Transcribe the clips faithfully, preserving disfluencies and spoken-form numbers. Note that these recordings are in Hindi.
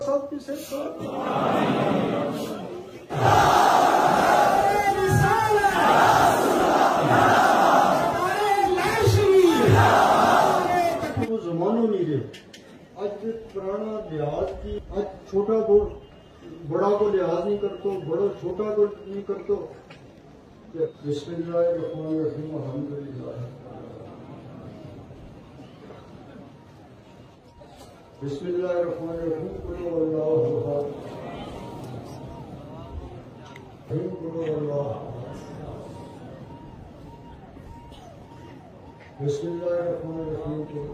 सबकी से वो जमानों नहीं रहे। आज पुराना लिहाज की आज छोटा को बड़ा को लिहाज नहीं करते, बड़ा छोटा को नहीं करते। बिस्मिल्लाहिर्रहमानिर्रहीम अल्हम्दुलिल्लाह बिस्मिल्लाहिर्रहमानिर्रहीम कुल हुवल्लाहु अहद कुल हुवल्लाहु बिस्मिल्लाहिर्रहमानिर्रहीम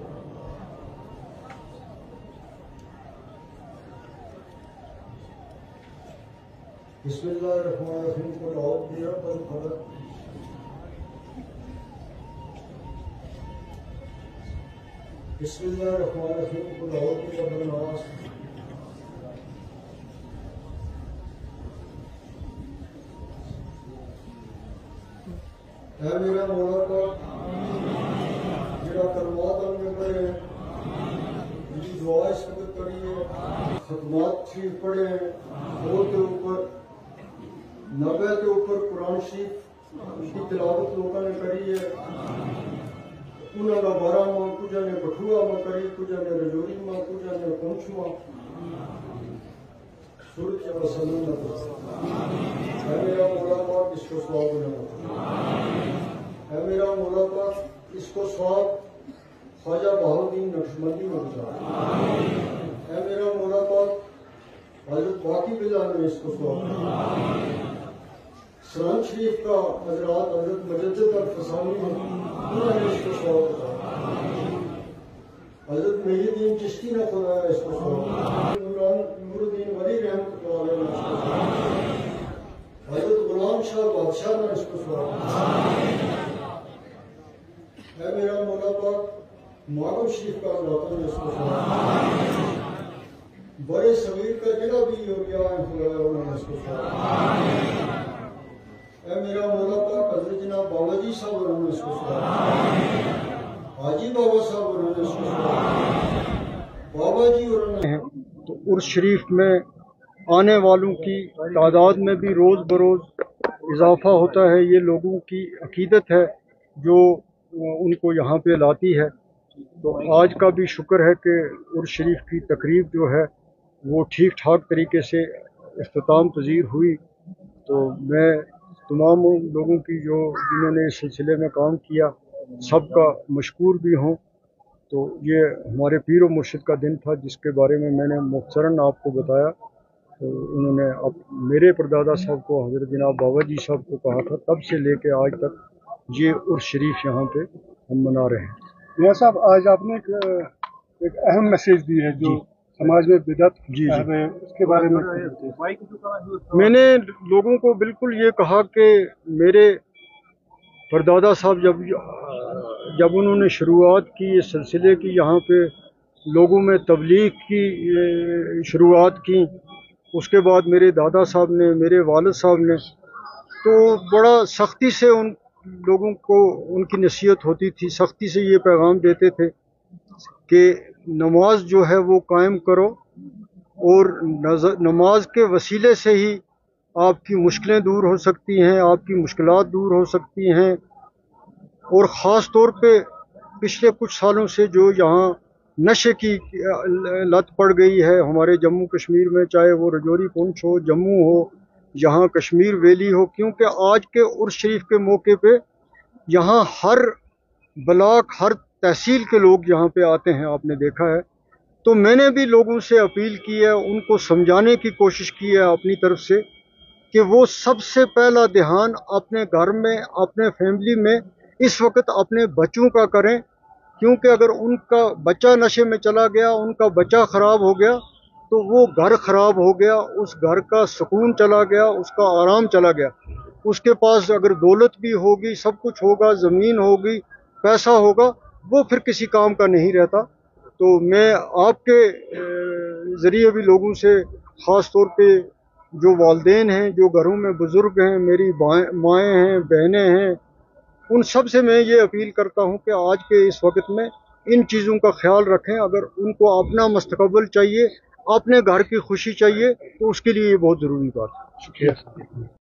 बिस्मिल्लाहिर्रहमानिर्रहीम कुल औज़ु बिरब्बिल फलक बिस्मिल्लाहिर्रहमानिर्रहीम कुल औज़ु बिरब्बिन नास ऐ मेरा मौला का जिहड़ा कलमात हमने पढ़े मेरी दुआ इस वक्त करिए खतमात शरीफ पढ़े दो के ऊपर नब्बे के ऊपर कुरान शरीफ की तिलावत लोगों ने करी है। उन्होंने बारह माह कुछ ने बठुआ में करी, कुछ ने रजौरी में, कुछ ने पुंछ में सूरत के वसलन है मेरा मौला पाक इसको स्वाब है मेरा मौला पाक इसको स्वाब ख्वाजा बहाउद्दीन नक्शबंदी में गुजार है मेरा मौला पाक हजरत बाकी बिला ने इसको स्वाब सलाम शरीफ का हजरात हजरत मजद्दिद अल-फसानी है उन्होंने इसको स्वाब बताया। हजरत मेहिद्दीन चिश्ती ने खुदाया इसको स्वाब नूरुद्दीन वली रहमतुल्लाह अलैह ने इसको स्वाब हजरत गुलाम शाह बादशाह ने इसको स्वाब है मेरा मौला पाक मागम शरीफ का हजरात ने इसको स्वाब बड़े सगीर का जिला भी हो गया है खुदाया उन्होंने इसको स्वाब है मेरा मौला पाक हजरत जनाब बाबा जी साहब उन्होंने इसको स्वाब हाजी बाबा साहब उन्होंने इसको स्वाब बाबा जी उन्होंने। तो उर्स शरीफ में आने वालों की तादाद में भी रोज़ बरोज़ इजाफा होता है। ये लोगों की अकीदत है जो उनको यहाँ पे लाती है। तो आज का भी शुक्र है कि उर्स शरीफ की तकरीब जो है वो ठीक ठाक तरीके से इख्तिताम पजीर हुई। तो मैं तमाम लोगों की जो जिन्होंने इस सिलसिले में काम किया सबका मशकूर भी हूँ। तो ये हमारे पीर और मुर्शिद का दिन था जिसके बारे में मैंने मुख्तसरन आपको बताया। तो उन्होंने अब मेरे परदादा साहब को हज़रत जनाब बाबा जी साहब को कहा था, तब से लेके आज तक ये उर्स शरीफ यहाँ पे हम मना रहे हैं। मियां साहब आज आपने एक, एक अहम मैसेज दी है जो समाज में बिदअत जी जी उसके बारे में मैंने लोगों को बिल्कुल ये कहा कि मेरे परदादा साहब जब जब उन्होंने शुरुआत की इस सिलसिले की, यहाँ पे लोगों में तबलीग की शुरुआत की, उसके बाद मेरे दादा साहब ने, मेरे वालिद साहब ने, तो बड़ा सख्ती से उन लोगों को उनकी नसीहत होती थी, सख्ती से ये पैगाम देते थे कि नमाज जो है वो कायम करो और नमाज के वसीले से ही आपकी मुश्किलें दूर हो सकती हैं, आपकी मुश्किलात दूर हो सकती हैं। और ख़ास तौर पे पिछले कुछ सालों से जो यहाँ नशे की लत पड़ गई है हमारे जम्मू कश्मीर में, चाहे वो रजौरी पुंछ हो, जम्मू हो, यहाँ कश्मीर वैली हो, क्योंकि आज के उर्स शरीफ के मौके पे यहाँ हर ब्लॉक हर तहसील के लोग यहाँ पे आते हैं, आपने देखा है। तो मैंने भी लोगों से अपील की है, उनको समझाने की कोशिश की है अपनी तरफ से कि वो सबसे पहला ध्यान अपने घर में, अपने फैमिली में इस वक्त अपने बच्चों का करें, क्योंकि अगर उनका बच्चा नशे में चला गया, उनका बच्चा ख़राब हो गया तो वो घर ख़राब हो गया, उस घर का सुकून चला गया, उसका आराम चला गया। उसके पास अगर दौलत भी होगी, सब कुछ होगा, ज़मीन होगी, पैसा होगा, वो फिर किसी काम का नहीं रहता। तो मैं आपके ज़रिए भी लोगों से ख़ास तौर पे जो वालिदैन हैं, जो घरों में बुज़ुर्ग हैं, मेरी माएँ हैं, बहनें हैं, उन सब से मैं ये अपील करता हूँ कि आज के इस वक्त में इन चीज़ों का ख्याल रखें। अगर उनको अपना मुस्तक़बिल चाहिए, अपने घर की खुशी चाहिए, तो उसके लिए ये बहुत ज़रूरी बात है। शुक्रिया।